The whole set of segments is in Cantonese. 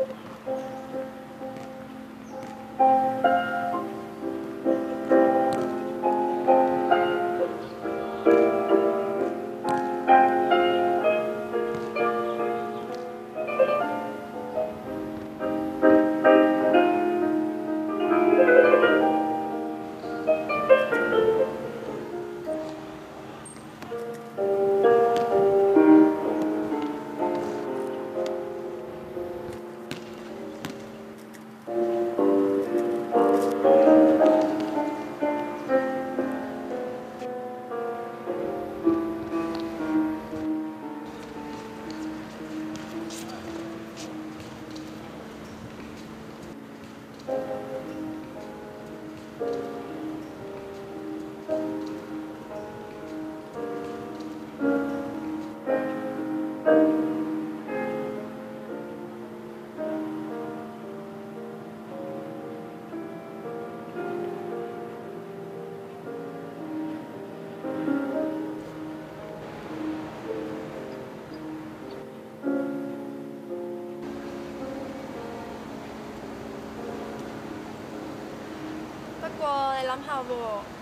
不過你諗下喎，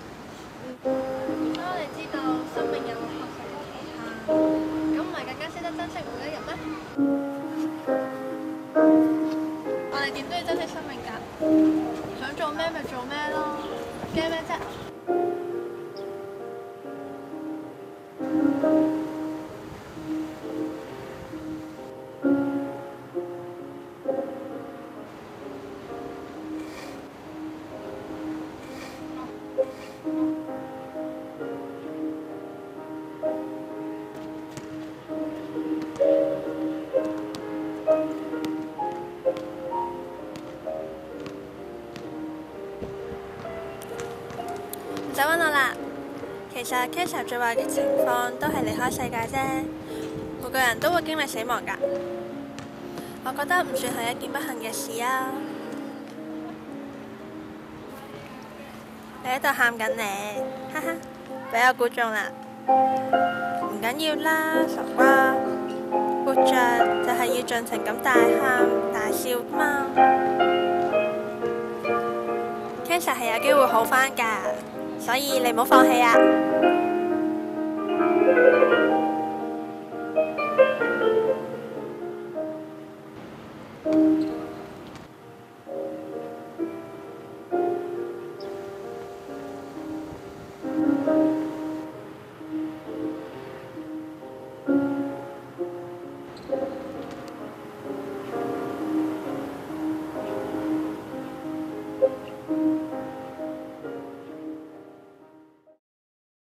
當你知道生命有學習嘅期限，咁唔係更加識得珍惜每一日咩？我哋點都要珍惜生命㗎，想做咩咪做咩咯，驚咩啫？唔使揾我啦。其實 Cancer 最壞嘅情況都係離開世界啫，每個人都會經歷死亡㗎。我覺得唔算係一件不幸嘅事啊。你喺度喊緊呢，哈哈，俾我估中啦。唔緊要啦，傻瓜，活着就係要盡情咁大喊大笑嘛。Cancer 係有機會好返㗎。所以你唔好放棄啊！